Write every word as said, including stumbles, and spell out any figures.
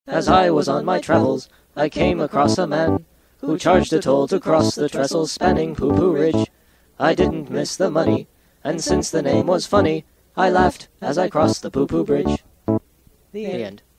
As I was on my travels, I came across a man who charged a toll to cross the trestle spanning Poopoo Ridge. I didn't miss the money, and since the name was funny, I laughed as I crossed the Poopoo Bridge. The end.